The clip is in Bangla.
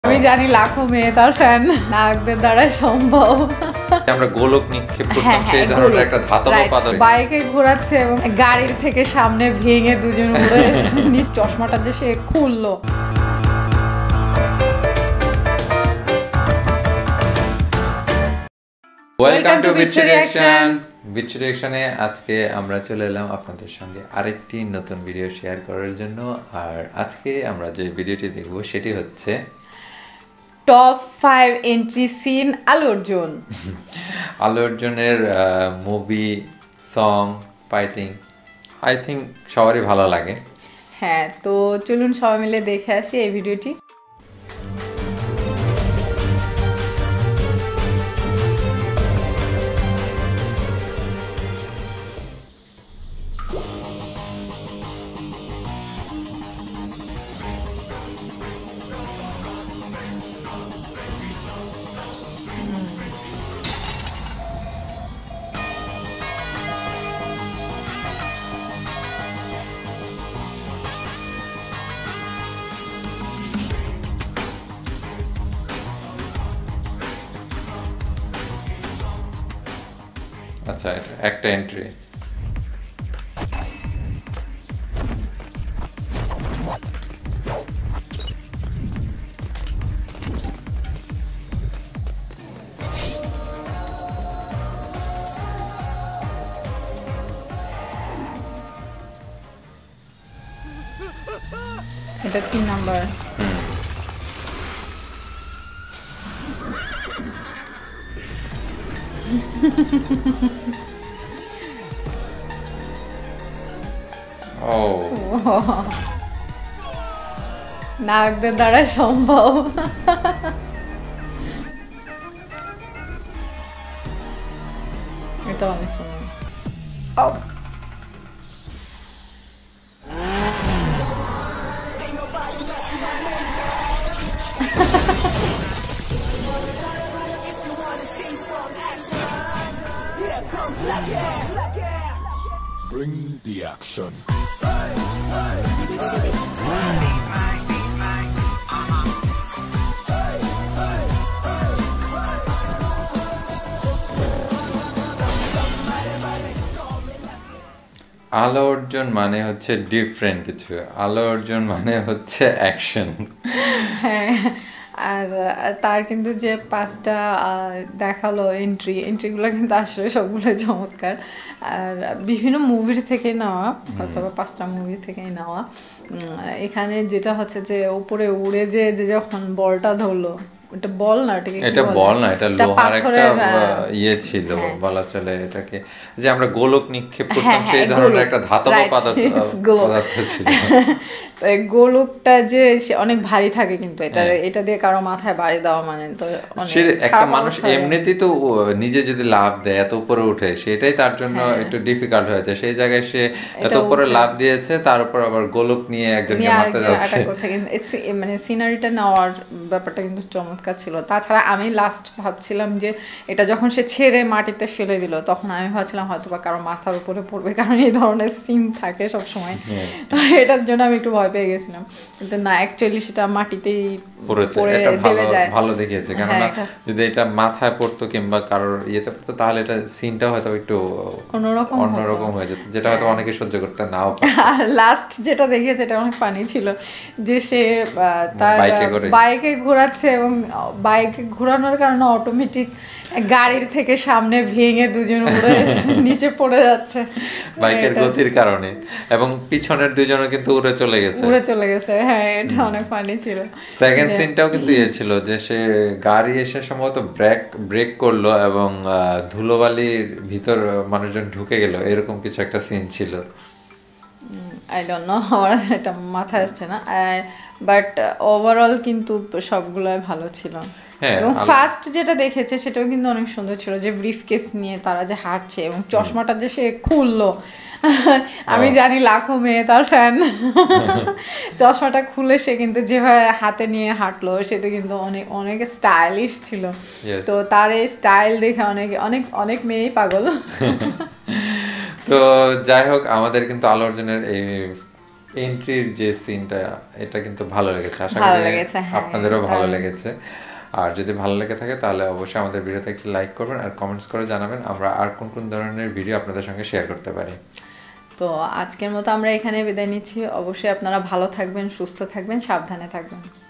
আমি জানি লাখো মেয়ে তার ফ্যান নায়কদের দ্বারা সম্ভব। আমরা গোলক নিক্ষেপ করতাম সেই ধরনের একটা ধাতব পদার্থ বাইকে ঘোরাচ্ছে এবং গাড়ির থেকে সামনে ভেঙে দুজন উড়ে চশমাটা যে সে খুললো। Welcome to bitshoreaction। bitshoreaction-এ আজকে আমরা চলে এলাম আপনাদের সঙ্গে আরেকটি নতুন ভিডিও শেয়ার করার জন্য। আর আজকে আমরা যে ভিডিওটি দেখব সেটি হচ্ছে top 5 entry scene Allu Arjun. Allu অর্জুনের movie, song, fighting I think সবারই ভালো লাগে। হ্যাঁ, তো চলুন সবাই মিলে দেখে আসি এই ভিডিওটি। আচ্ছা, একটা এন্ট্রি। এটা 3 নাম্বার। নায়কদের দ্বারা সম্ভব। এটা অনেক সুন্দর। Bring the action. Allu Arjun মানে হচ্ছে ডিফারেন্ট কিছু, আল্লু অর্জুন মানে হচ্ছে অ্যাকশন। হ্যাঁ, আর তার কিন্তু যে 5টা দেখালো এন্ট্রিগুলো কিন্তু আসলে সবগুলো চমৎকার। আর বিভিন্ন মুভির থেকে নেওয়া, অথবা 5টা মুভি থেকেই নেওয়া। এখানে যেটা হচ্ছে যে উপরে উড়ে যে যখন বলটা ধরলো, এটা বল না, এটা বল না, এটা লোহার একটা ইয়ে ছিল বলা চলে এটাকে, যে আমরা গোলক নিক্ষেপ করতাম সেই ধরনের একটা ধাতব পদার্থ ছিল। গোলকটা যে অনেক ভারী থাকে, কিন্তু এটা দিয়ে কারো মাথায় বাড়ি দেওয়া মানে তো একটা মানুষ এমনিতেই তো নিজে যদি লাভ দেয় এত উপরে উঠে, সেটাই তার জন্য একটু ডিফিকাল্ট হয়ে যায়। সেই জায়গায় সে এত উপরে লাভ দিয়েছে, তার উপর আবার গোলক নিয়ে একজনকে মারতে যাচ্ছে। মানে সিনারিটা নেওয়ার ব্যাপারটা কিন্তু চমৎকার ছিল। তাছাড়া আমি লাস্ট ভাবছিলাম যে এটা যখন সে ছেড়ে মাটিতে ফেলে দিল, তখন আমি ভাবছিলাম হয়তো বা কারো মাথার উপরে পড়বে, কারণ এই ধরনের সিন থাকে সবসময়। এটার জন্য আমি একটু ভয় পেয়ে গেছিলাম, কিন্তু না, অ্যাকচুয়ালি সেটা মাটিতেই পড়ে দেবে যায়। ভালো দেখিয়েছে, কারণ যদি এটা মাথায় পড়তো কিংবা কারোর ইয়েতে পড়তো, তাহলে এটা সিনটা হয়তো একটু অন্যরকম হয়ে যেত, যেটা হয়তো অনেকে সহ্য করতে নাও পারে। লাস্ট যেটা দেখিয়েছে এটা অনেক ফানি ছিল, যে সে তার বাইকে ঘোরাচ্ছে এবং বাইকে ঘোরানোর কারণে অটোমেটিক গাড়ির থেকে সামনে ভেঙে দুজন উড়ে নিচে পড়ে যাচ্ছে বাইকের গতির কারণে, এবং পিছনের দুজনও কিন্তু উড়ে চলে গেছে। হ্যাঁ, এটা অনেক ফানি ছিল। সেকেন্ড সিনটাও কিন্তু ইয়ে ছিল, যে সে গাড়ি এসে সম্ভবত ব্রেক করলো এবং ধুলোবালির ভিতর মানুষজন ঢুকে গেল, এরকম কিছু একটা সিন ছিল। আই ডোন্ট নো, আমার এটা মাথায় আসছে না, বাট ওভারঅল কিন্তু সবগুলোই ভালো ছিল। এবং ফার্স্ট যেটা দেখেছে সেটাও কিন্তু অনেক সুন্দর ছিল, যে ব্রিফকেস নিয়ে তারা যে হাঁটছে এবং চশমাটা যে সে খুললো। আমি জানি লাখো মেয়ে তার ফ্যান। চশমাটা খুলে সে কিন্তু যেভাবে হাতে নিয়ে হাঁটলো সেটা কিন্তু অনেক অনেক স্টাইলিশ ছিল। তো তার এই স্টাইল দেখে অনেক অনেক অনেক মেয়েই পাগল। তো যাই হোক, আমাদের কিন্তু আল্লু অর্জুনের এই এন্ট্রির যে সিনটা এটা কিন্তু ভালো লেগেছে, আশা করি আপনাদেরও ভালো লেগেছে। আর যদি ভালো লেগে থাকে তাহলে অবশ্যই আমাদের ভিডিওতে একটি লাইক করবেন আর কমেন্টস করে জানাবেন আমরা আর কোন কোন ধরনের ভিডিও আপনাদের সঙ্গে শেয়ার করতে পারি। তো আজকের মতো আমরা এখানে বিদায় নিচ্ছি। অবশ্যই আপনারা ভালো থাকবেন, সুস্থ থাকবেন, সাবধানে থাকবেন।